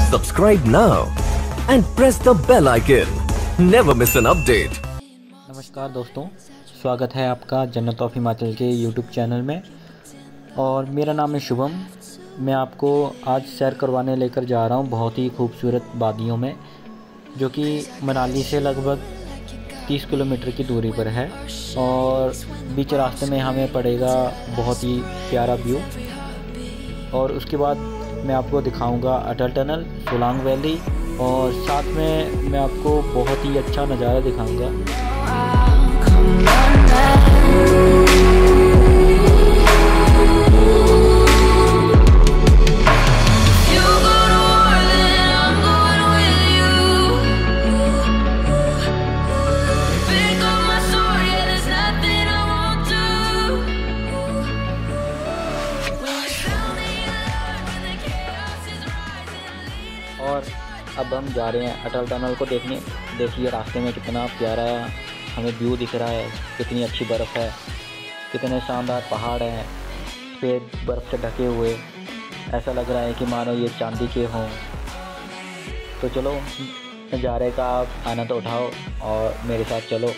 Subscribe now and press the bell icon. Never miss an update. नमस्कार दोस्तों, स्वागत है आपका जन्नत ऑफ हिमाचल के यूट्यूब चैनल में। और मेरा नाम है शुभम। मैं आपको आज सैर करवाने लेकर जा रहा हूँ बहुत ही खूबसूरत वादियों में, जो कि मनाली से लगभग 30 किलोमीटर की दूरी पर है। और बीच रास्ते में हमें पड़ेगा बहुत ही प्यारा व्यू। और उसके बाद मैं आपको दिखाऊंगा अटल टनल, सोलांग वैली, और साथ में मैं आपको बहुत ही अच्छा नज़ारा दिखाऊंगा। और अब हम जा रहे हैं अटल टनल को देखने। देखिए रास्ते में कितना प्यारा हमें व्यू दिख रहा है, कितनी अच्छी बर्फ़ है, कितने शानदार पहाड़ हैं, पेड़ बर्फ़ से ढके हुए। ऐसा लग रहा है कि मानो ये चांदी के हों। तो चलो, नज़ारे का आप आनंद उठाओ और मेरे साथ चलो।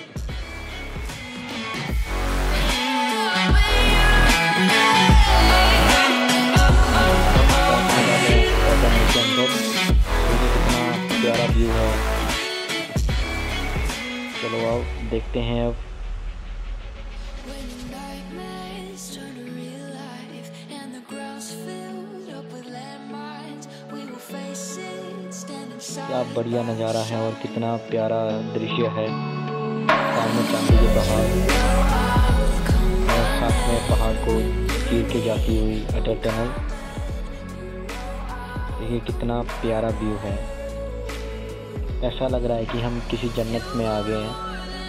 प्यारा व्यू है। चलो आओ देखते हैं अब। क्या बढ़िया नज़ारा है और कितना प्यारा दृश्य है। सामने चांदी के पहाड़ और साथ में पहाड़ को चीर के जाती हुई अटल टनल। देखिए कितना प्यारा व्यू है। ऐसा लग रहा है कि हम किसी जन्नत में आ गए हैं।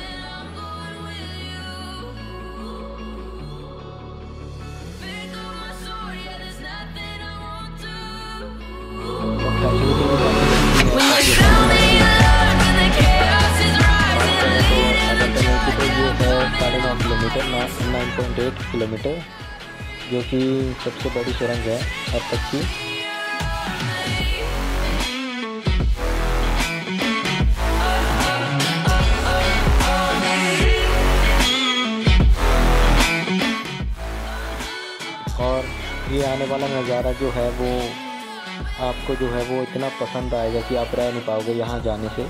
किलोमीटर 9.8 किलोमीटर, जो कि सबसे बड़ी सुरंग है अब तक की। और ये आने वाला नज़ारा जो है वो आपको जो है वो इतना पसंद आएगा कि आप रह नहीं पाओगे यहाँ जाने से।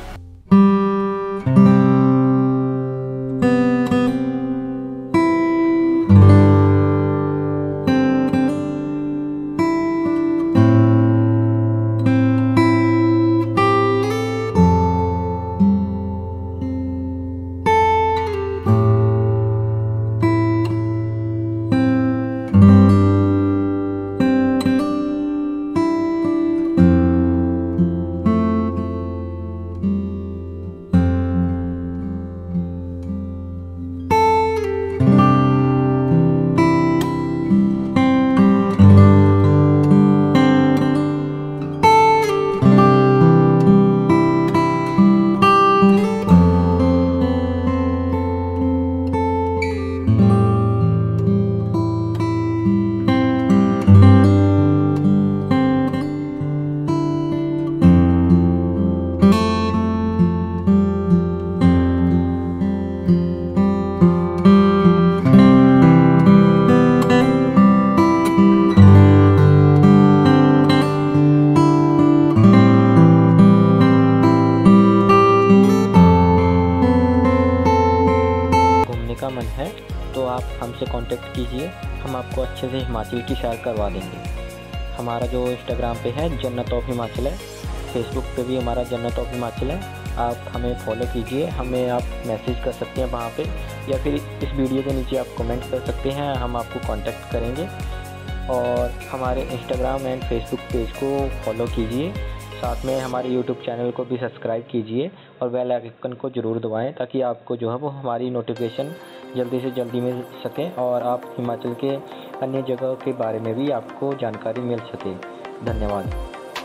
का मन है तो आप हमसे कांटेक्ट कीजिए, हम आपको अच्छे से हिमाचल की सैर करवा देंगे। हमारा जो इंस्टाग्राम पे है जन्नत ऑफ हिमाचल है, फेसबुक पे भी हमारा जन्नत ऑफ हिमाचल है। आप हमें फॉलो कीजिए, हमें आप मैसेज कर सकते हैं वहाँ पे, या फिर इस वीडियो के नीचे आप कमेंट कर सकते हैं, हम आपको कांटेक्ट करेंगे। और हमारे इंस्टाग्राम एंड फेसबुक पेज को फॉलो कीजिए, साथ में हमारे यूट्यूब चैनल को भी सब्सक्राइब कीजिए और बेल आइकन को ज़रूर दबाएं, ताकि आपको जो है वो हमारी नोटिफिकेशन जल्दी से जल्दी मिल सके और आप हिमाचल के अन्य जगह के बारे में भी आपको जानकारी मिल सके। धन्यवाद।